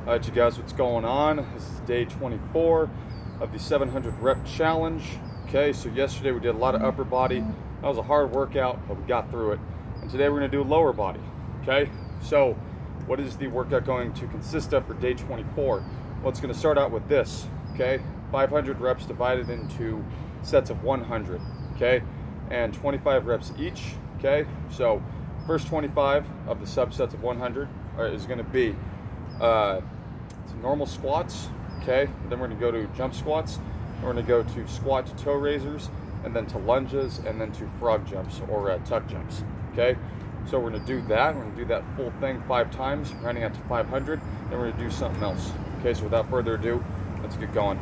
Alright, you guys, what's going on? This is day 24 of the 700 rep challenge. Okay, so yesterday we did a lot of upper body. That was a hard workout, but we got through it. And today we're going to do lower body. Okay, so what is the workout going to consist of for day 24? Well, it's going to start out with this. Okay, 500 reps divided into sets of 100. Okay, and 25 reps each. Okay, so first 25 of the subsets of 100 is going to be normal squats. Okay, then we're going to go to jump squats, and we're going to go to squat to toe raisers, and then to lunges, and then to frog jumps or tuck jumps. Okay, so we're going to do that. We're going to do that full thing 5 times, rounding out to 500. Then we're going to do something else. Okay, so without further ado, let's get going.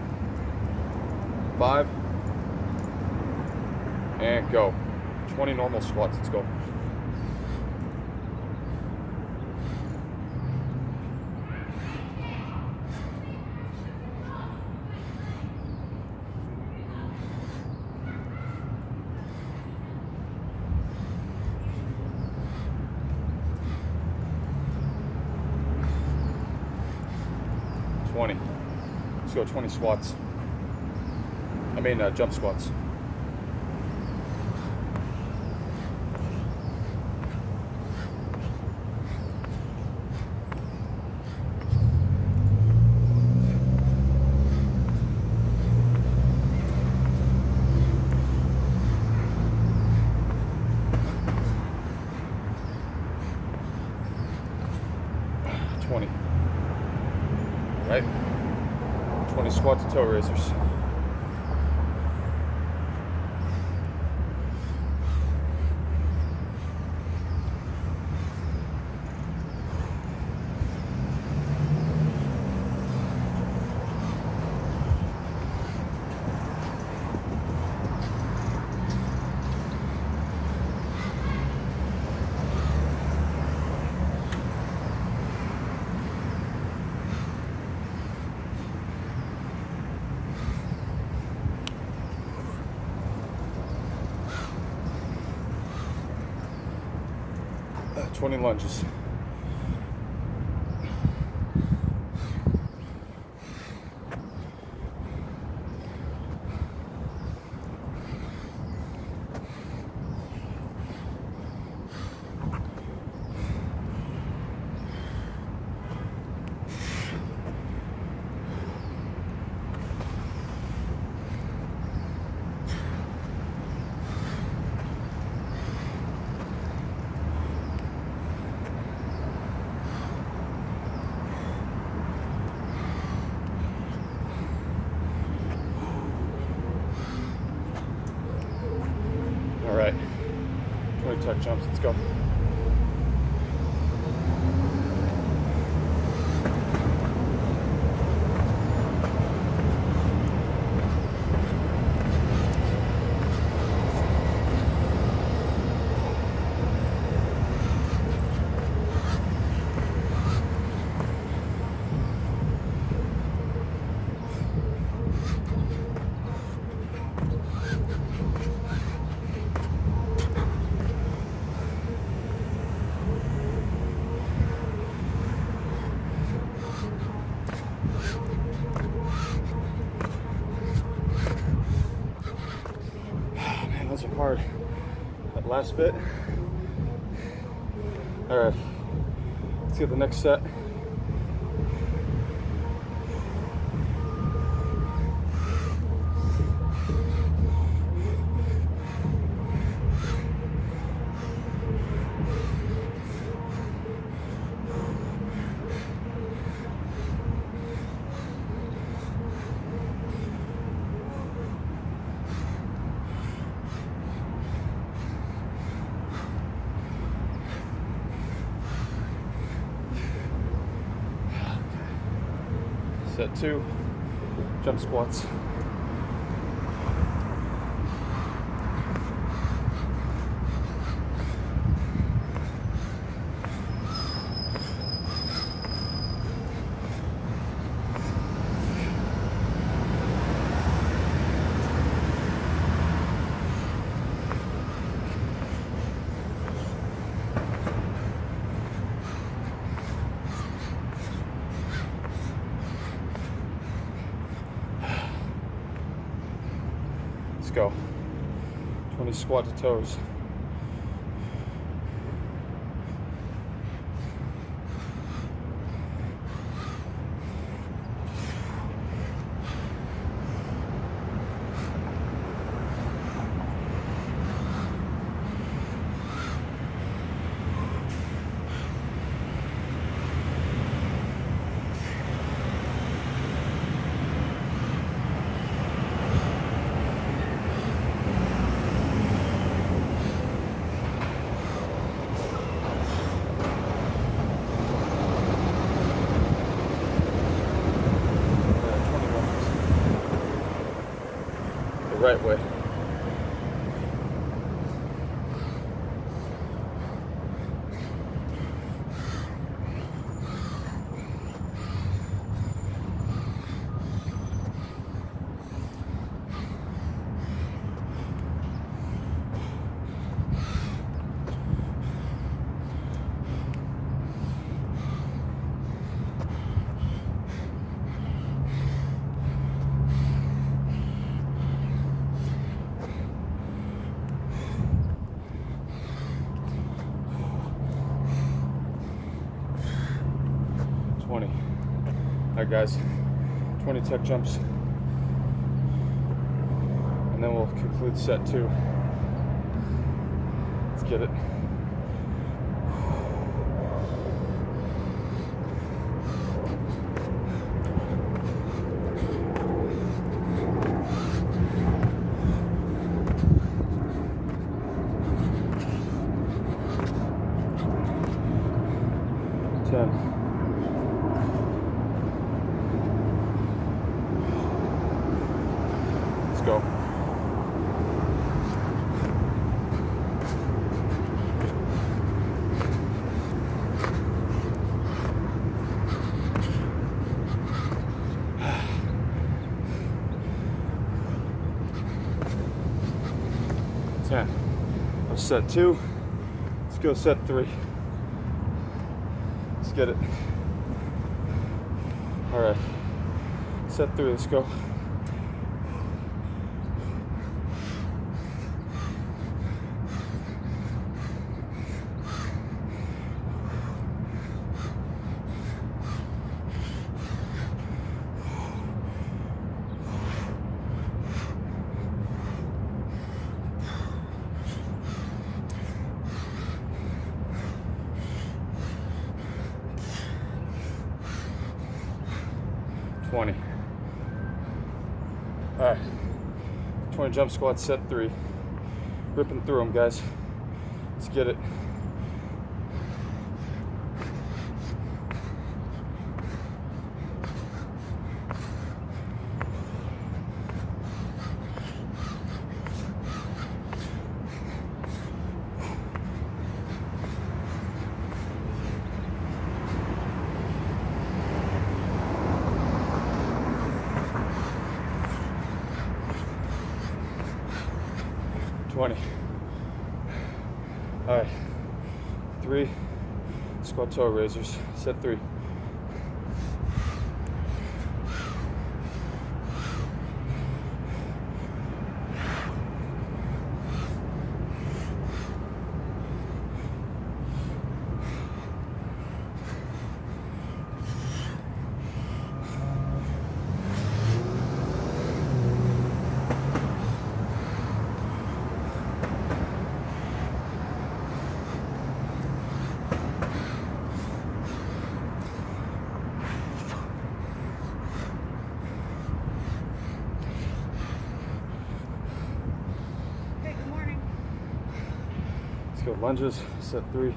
5 and go. 20 normal squats. Let's go. Let's go 20 squats. Jump squats. Right? 20 squats to toe raisers. Uh, 20 lunges. All right, 20 tuck jumps, let's go. Those are hard. That last bit. All right, let's get the next set. Set 2, jump squats. go. 20 squat to toes. Right way. All right, guys, 20 tech jumps, and then we'll conclude set 2. Let's get it. Let's go. That was set 2. Let's go set 3. Let's get it. All right, set 3, let's go. All right, 20 jump squats, set 3. Ripping through them, guys. Let's get it. All right, 3 squat toe raisers, set 3. Let's go lunges, set 3.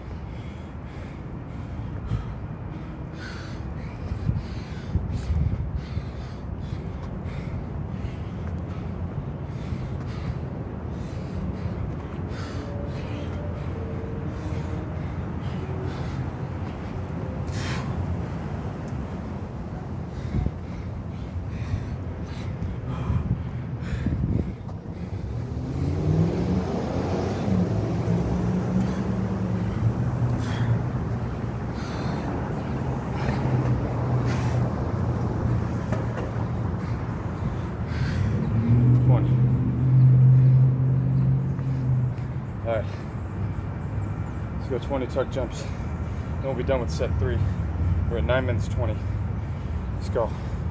go 20 tuck jumps. Then we'll be done with set 3. We're at 9 minutes 20. Let's go.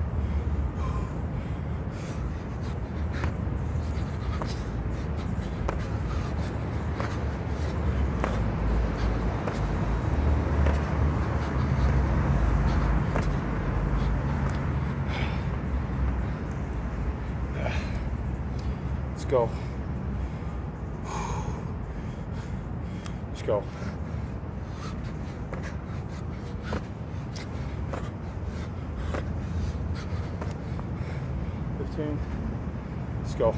Let's go. Let's go. Let's go.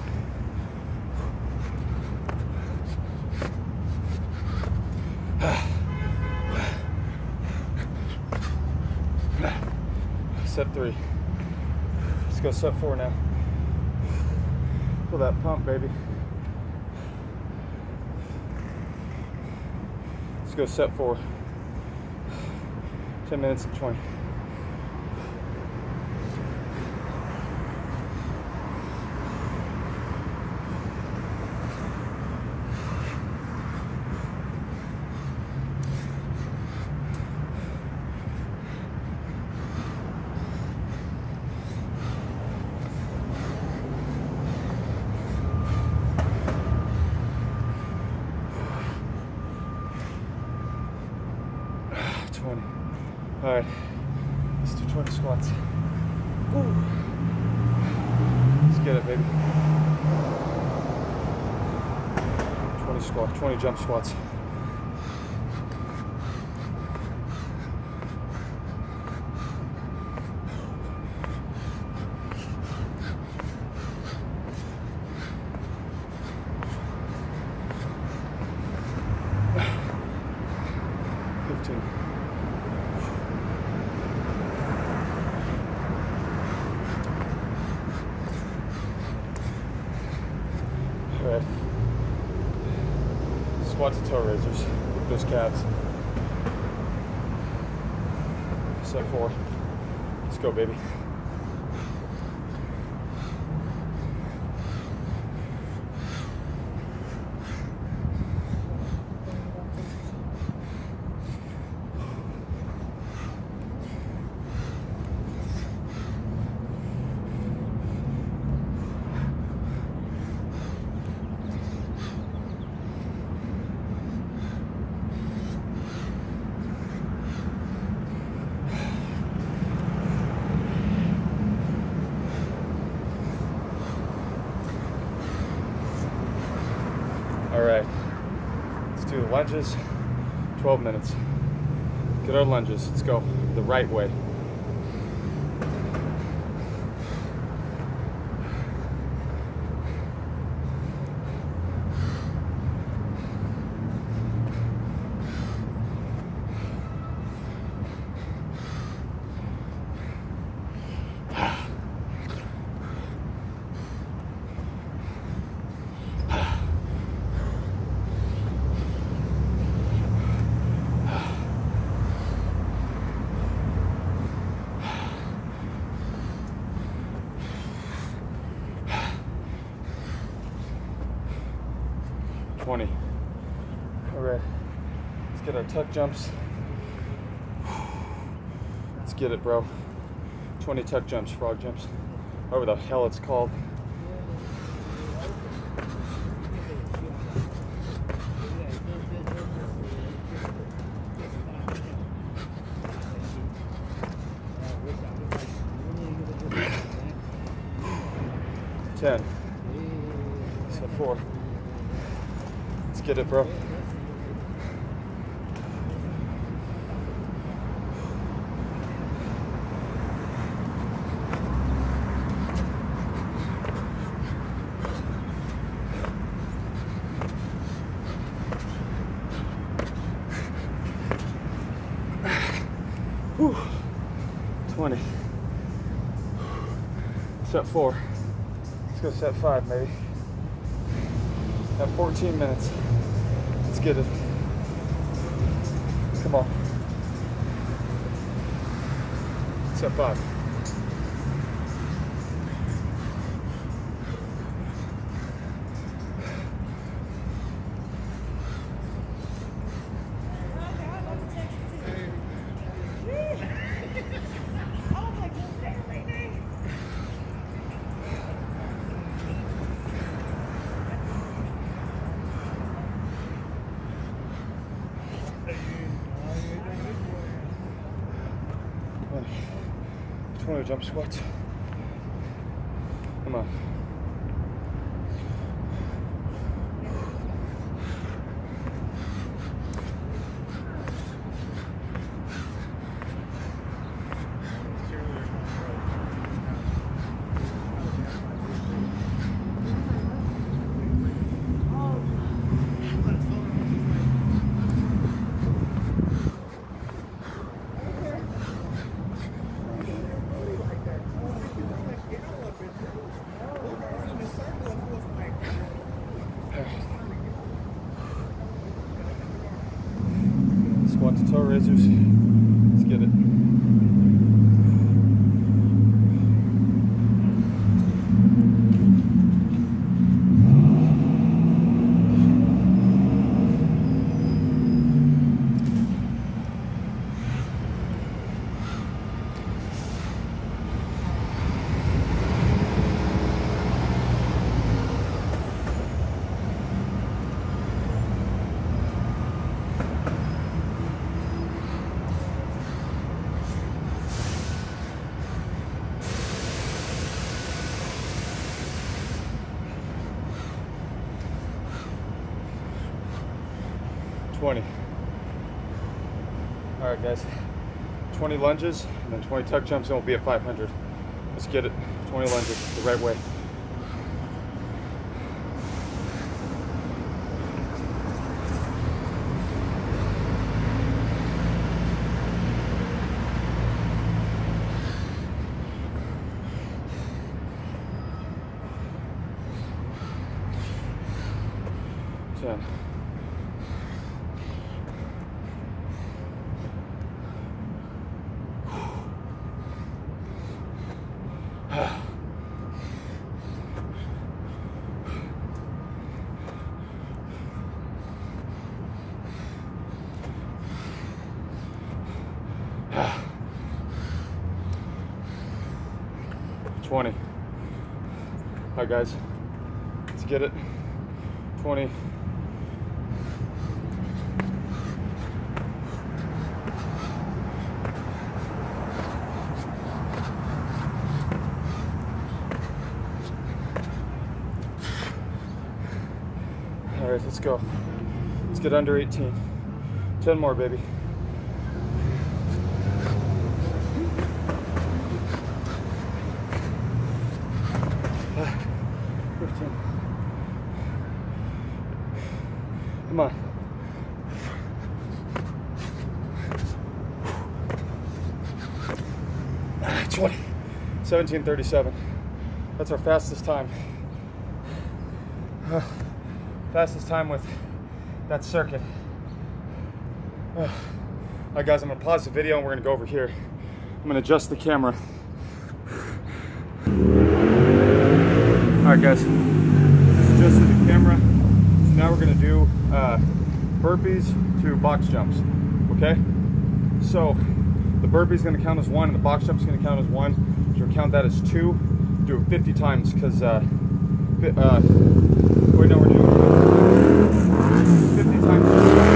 Set 3. Let's go set 4 now. Feel that pump, baby. Let's go set 4. 10 minutes and 20. All right, let's do 20 squats. Ooh. Let's get it, baby. 20 jump squats. Alright. Squat to toe raisers with those calves. Set 4. Let's go, baby. All right, let's do the lunges, 12 minutes. Get our lunges, let's go the right way. All right, let's get our tuck jumps. Let's get it, bro. 20 tuck jumps, frog jumps, whatever the hell it's called. Ten. So 4. Let's get it, bro. Whew. 20. Set 4. Let's go set 5, maybe. Have 14 minutes. Let's get it. Come on. Set 5. 20 jump squats. Come on. Squat to toe raisers. Let's get it. All right, guys. 20 lunges and then 20 tuck jumps, and we'll be at 500. Let's get it. 20 lunges the right way. All right, guys, let's get it. 20. All right, let's go. Let's get under 18. 10 more, baby. Come on. Ah, 20. 17:37. That's our fastest time. Fastest time with that circuit. All right, guys, I'm gonna pause the video and we're gonna go over here. I'm gonna adjust the camera. All right, guys, adjusted the camera. So now we're gonna do burpees to box jumps, okay? So the burpee is gonna count as 1 and the box jump is gonna count as 1. So you'll count that as 2. Do it 50 times because, wait, no, we're doing 50 times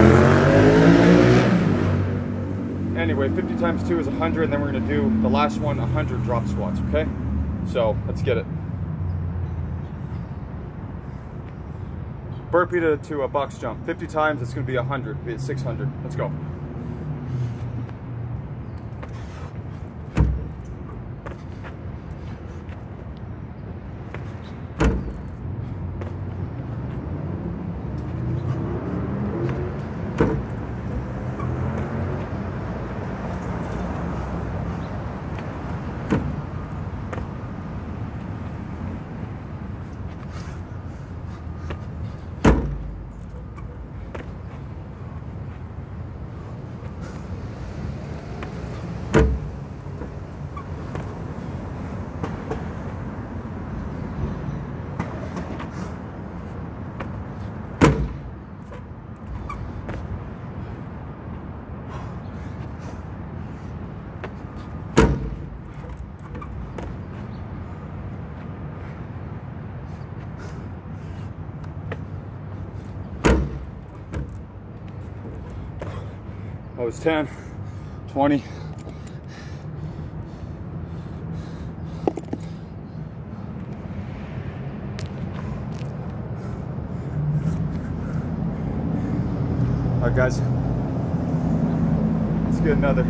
2. Anyway, 50 times 2 is 100, and then we're gonna do the last one, 100 drop squats, okay? So let's get it. Burpee to a box jump. 50 times, it's gonna be 100, be at 600. Let's go. That was 10, 20, right, guys. Let's get another.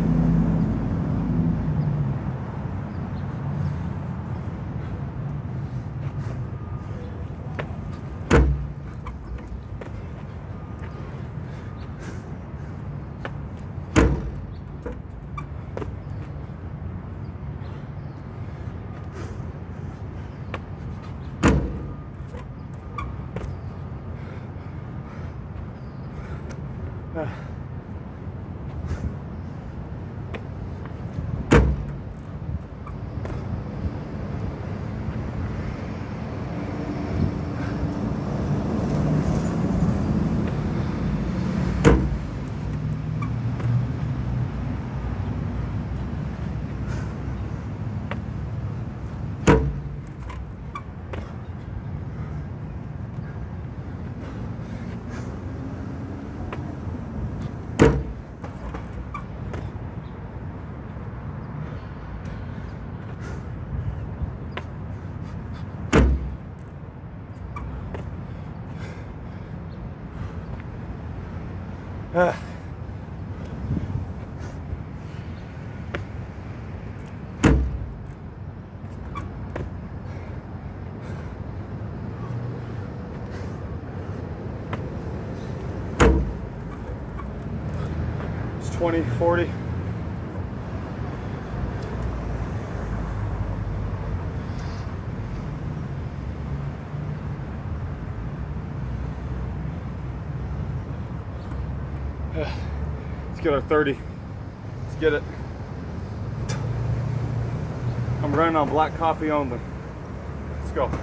It's 20, 40. Let's get our 30. Let's get it. I'm running on black coffee only. Let's go.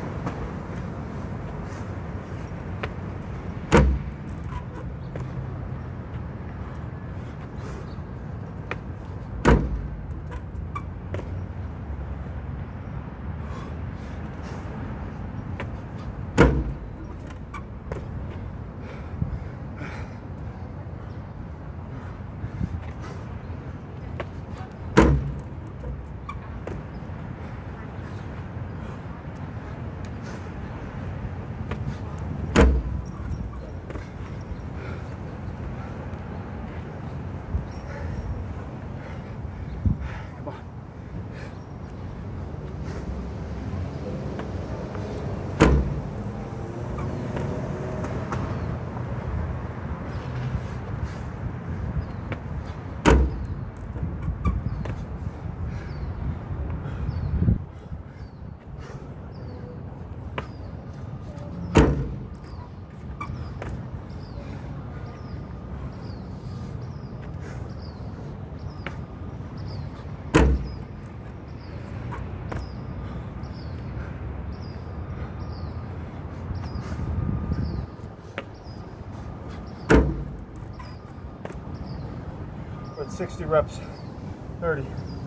We're at 60 reps, 30.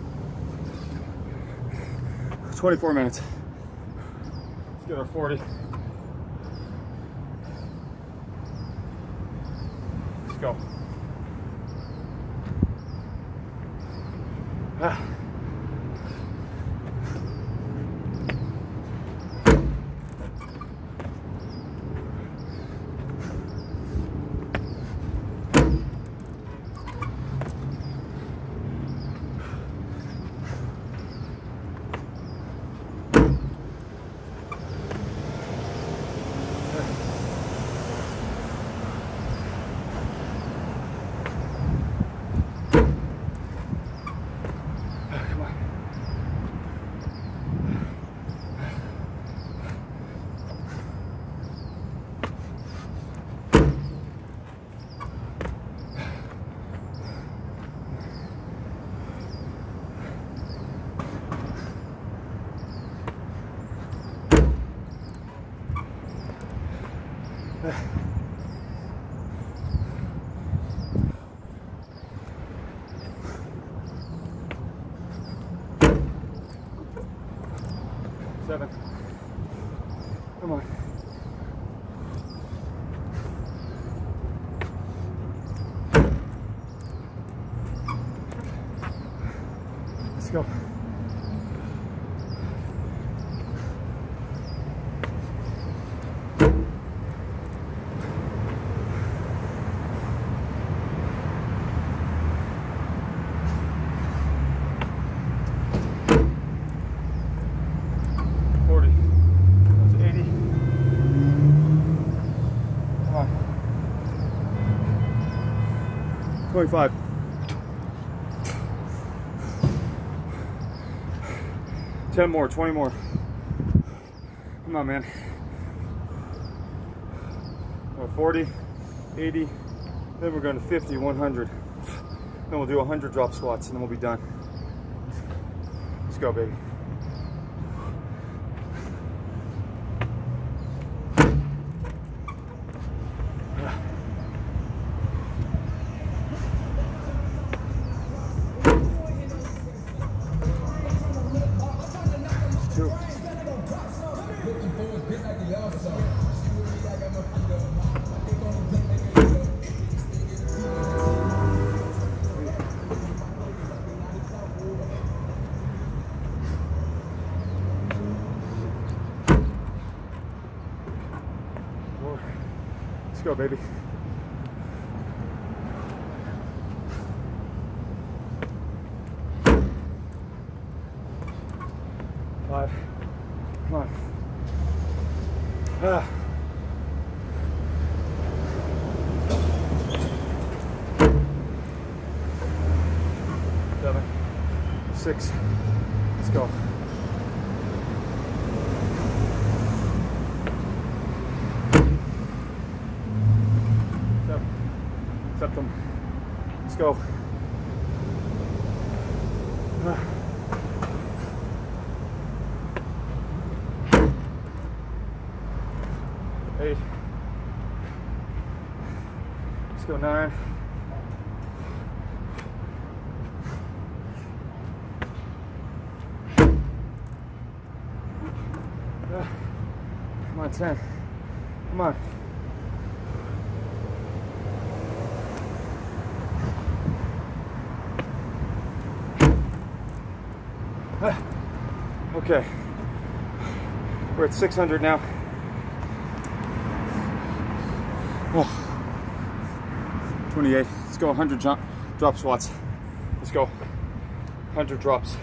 24 minutes. Let's get our 40. Let's go. Seven. Come on. Let's go. 40. That's 80. Come on. 25. Ten more, 20 more. Come on, man. 40, 80, then we're going to 50, 100. Then we'll do 100 drop squats and then we'll be done. Let's go, baby. Let's go, baby. Five. Come on. Seven. 6. Let's go. Septum. Let's go. 8. Let's go. 9. Come on, 10. Come on. Okay, we're at 600 now. Oh, 28. Let's go 100 drop squats. Let's go 100 drops.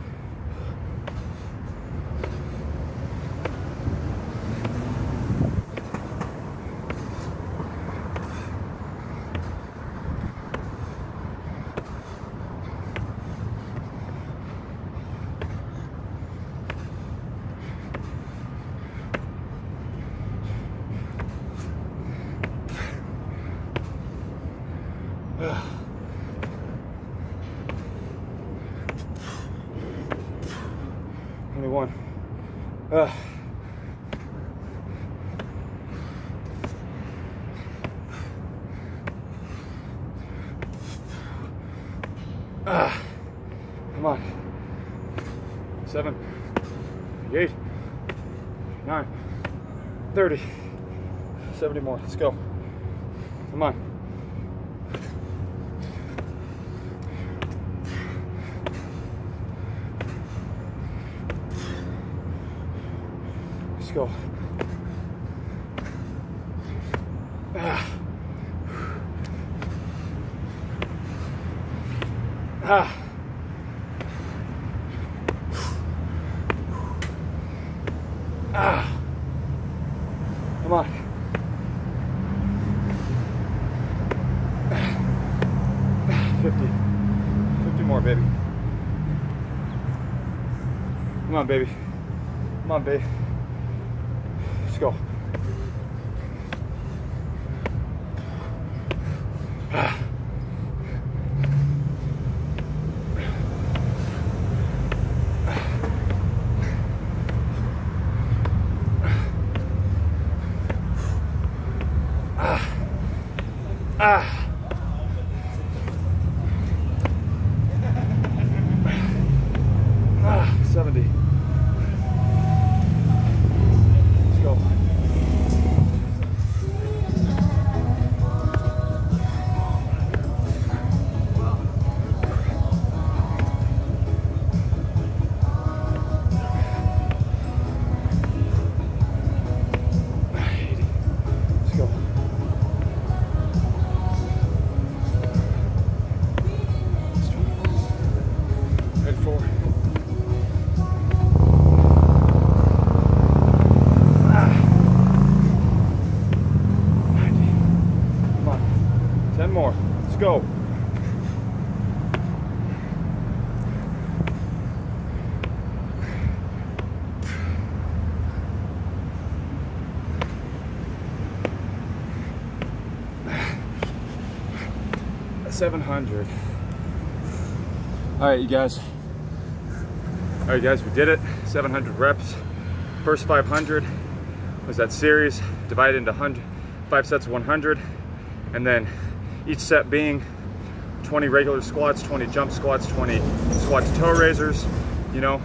Only one. Come on. 7, 8, 9, 30, 70 more. Let's go. Come on. Let's go. Come on. 50 more, baby. Come on, baby. Come on, baby. Let's go. Ah. 70. Let's go. go. $700. All right, you guys. All right, guys, we did it. 700 reps. First 500 was that series divided into 5 sets of 100, and then each set being 20 regular squats, 20 jump squats, 20 squat to toe raisers, you know,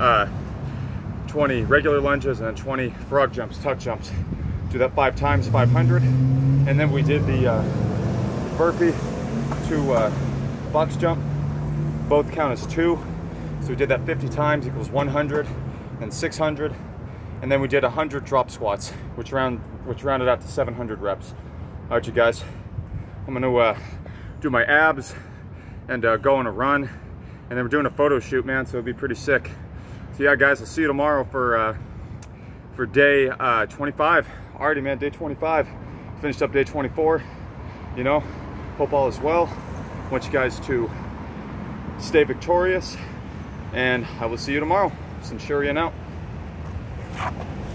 20 regular lunges, and then 20 frog jumps, tuck jumps. Do that 5 times, 500, and then we did the burpee to box jump. Both count as 2, so we did that 50 times equals 100, and 600, and then we did 100 drop squats, which rounded out to 700 reps. All right, you guys, I'm gonna do my abs and go on a run, and then we're doing a photo shoot, man, so it'll be pretty sick. So yeah, guys, I'll see you tomorrow for day 25. Alrighty, man, day 25. Finished up day 24. You know, hope all is well. I want you guys to stay victorious, and I will see you tomorrow. Centurion out.